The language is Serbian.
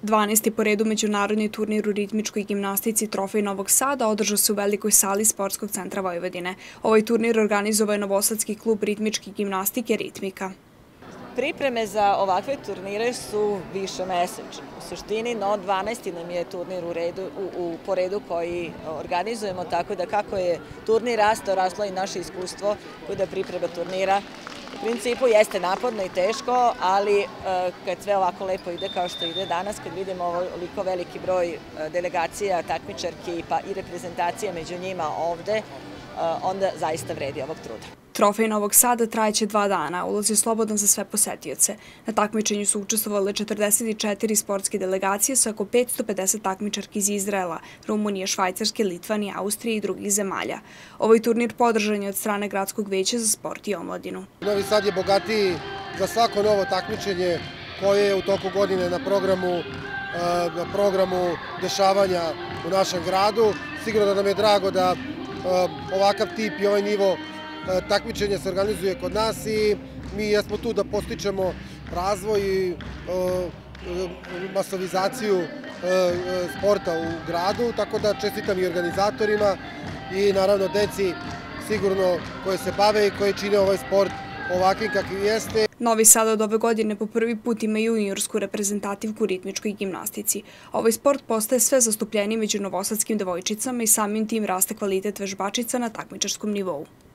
12. po redu međunarodni turnir u ritmičkoj gimnastici Trofej Novog Sada održao se u velikoj sali Sportskog centra Vojvodine. Ovaj turnir organizovao je novosadski klub ritmičke gimnastike Ritmika. Pripreme za ovakve turnire su višemesečne. U suštini, no 12. nam je turnir po redu koji organizujemo, tako da kako je turnir rastao, raslo i naše iskustvo kod priprema turnira. U principu jeste naporno i teško, ali kad sve ovako lepo ide kao što ide danas, kad vidimo ovoliko veliki broj delegacija, takmičarki pa i reprezentacija među njima ovde, onda zaista vredi ovog truda. Trofej Novog Sada trajeće 2 dana, ulaz je slobodan za sve posetioce. Na takmičenju su učestvovale 44 sportske delegacije sa oko 550 takmičarki iz Izraela, Rumunije, Švajcarske, Litvanije, Austrije i drugih zemalja. Ovaj turnir podržan je od strane Gradskog veća za sport i omladinu. Novi Sad je bogatiji za svako novo takmičenje koje je u toku godine na programu dešavanja u našem gradu. Sigurno da nam je drago da ovakav tip i ovaj nivo takmičenja se organizuje kod nas i mi jesmo tu da postičemo razvoj i masovizaciju sporta u gradu, tako da čestitam i organizatorima i naravno deci sigurno koje se bave i koje čine ovaj sport ovakvim kakvim jeste. Novi Sad od ove godine po prvi put ima juniorsku reprezentativku u ritmičkoj gimnastici. Ovaj sport postaje sve zastupljeniji među novosadskim devojčicama i samim tim raste kvalitet vežbačica na takmičarskom nivou.